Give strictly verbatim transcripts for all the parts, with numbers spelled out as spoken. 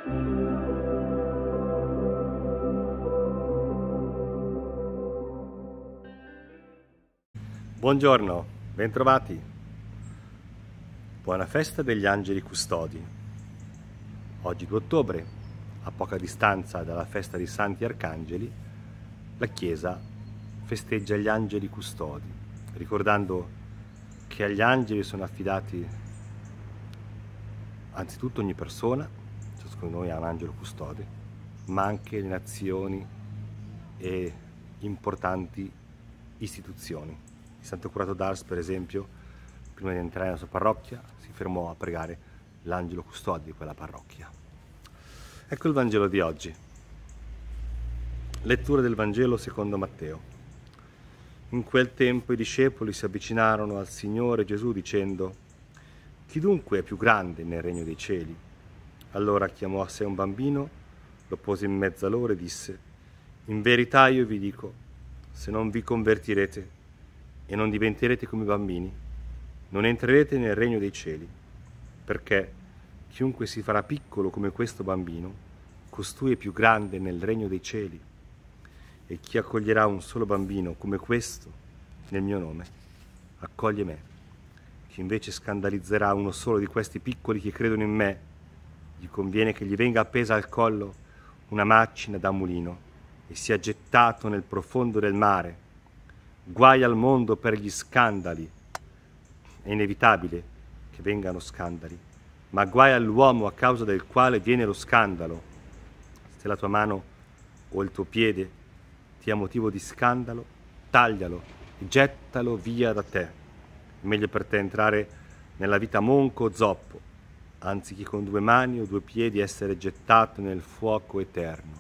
Buongiorno, bentrovati. Buona festa degli angeli custodi. Oggi due ottobre, a poca distanza dalla festa dei Santi Arcangeli, la Chiesa festeggia gli angeli custodi, ricordando che agli angeli sono affidati anzitutto ogni persona, ciascuno di noi ha un angelo custode, ma anche le nazioni e importanti istituzioni. Il Santo Curato d'Ars, per esempio, prima di entrare nella sua parrocchia, si fermò a pregare l'angelo custode di quella parrocchia. Ecco il Vangelo di oggi. Lettura del Vangelo secondo Matteo. In quel tempo i discepoli si avvicinarono al Signore Gesù dicendo: «Chi dunque è più grande nel regno dei cieli?» Allora chiamò a sé un bambino, lo pose in mezzo a loro e disse: «In verità io vi dico, se non vi convertirete e non diventerete come i bambini, non entrerete nel regno dei cieli, perché chiunque si farà piccolo come questo bambino, costui è più grande nel regno dei cieli. E chi accoglierà un solo bambino come questo nel mio nome, accoglie me. Chi invece scandalizzerà uno solo di questi piccoli che credono in me, gli conviene che gli venga appesa al collo una macina da mulino e sia gettato nel profondo del mare. Guai al mondo per gli scandali. È inevitabile che vengano scandali, ma guai all'uomo a causa del quale viene lo scandalo. Se la tua mano o il tuo piede ti ha motivo di scandalo, taglialo e gettalo via da te. È meglio per te entrare nella vita monco o zoppo, anziché con due mani o due piedi essere gettato nel fuoco eterno.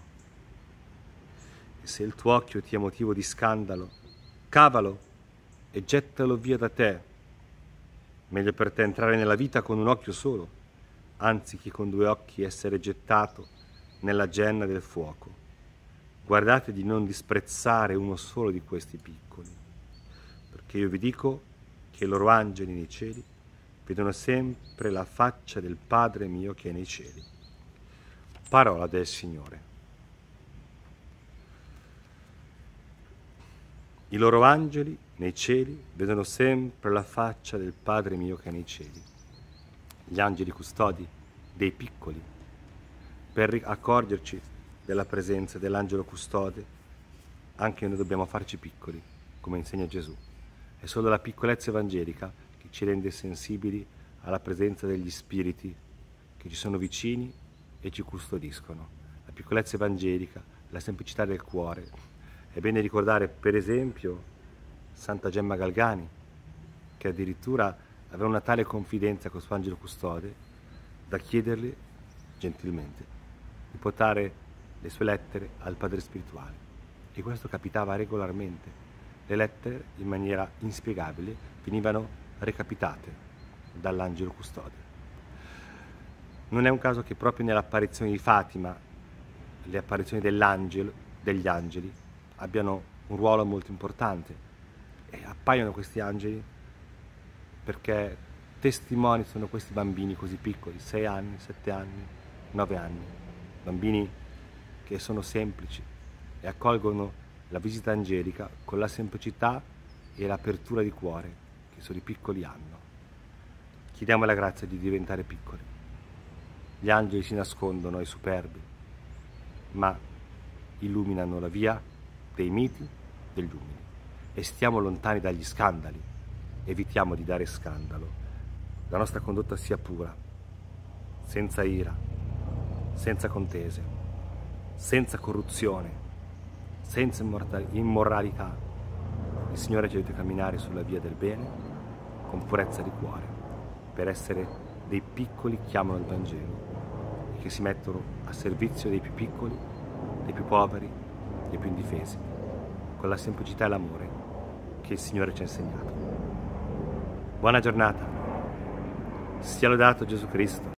E se il tuo occhio ti ha motivo di scandalo, cavalo e gettalo via da te. Meglio per te entrare nella vita con un occhio solo, anziché con due occhi essere gettato nella genna del fuoco. Guardate di non disprezzare uno solo di questi piccoli, perché io vi dico che i loro angeli nei cieli vedono sempre la faccia del Padre mio che è nei cieli. Parola del Signore. I loro angeli nei cieli vedono sempre la faccia del Padre mio che è nei cieli. Gli angeli custodi dei piccoli. Per accorgerci della presenza dell'angelo custode, anche noi dobbiamo farci piccoli, come insegna Gesù. È solo la piccolezza evangelica che ci rende sensibili alla presenza degli spiriti che ci sono vicini e ci custodiscono. La piccolezza evangelica, la semplicità del cuore. È bene ricordare, per esempio, Santa Gemma Galgani, che addirittura aveva una tale confidenza con suo angelo custode da chiederle, gentilmente, di portare le sue lettere al padre spirituale. E questo capitava regolarmente. Le lettere, in maniera inspiegabile, venivano recapitate dall'angelo custode. Non è un caso che proprio nell'apparizione di Fatima, le apparizioni dell'angelo, degli angeli, abbiano un ruolo molto importante, e appaiono questi angeli perché testimoni sono questi bambini così piccoli, sei anni, sette anni, nove anni, bambini che sono semplici e accolgono la visita angelica con la semplicità e l'apertura di cuore che solo i piccoli hanno. Chiediamo la grazia di diventare piccoli. Gli angeli si nascondono ai superbi, ma illuminano la via dei miti, degli umili, e stiamo lontani dagli scandali, evitiamo di dare scandalo. La nostra condotta sia pura, senza ira, senza contese, senza corruzione, senza immoralità. Il Signore ci aiuta a camminare sulla via del bene con purezza di cuore, per essere dei piccoli che amano il Vangelo e che si mettono a servizio dei più piccoli, dei più poveri, dei più indifesi, con la semplicità e l'amore che il Signore ci ha insegnato. Buona giornata, sia lodato Gesù Cristo.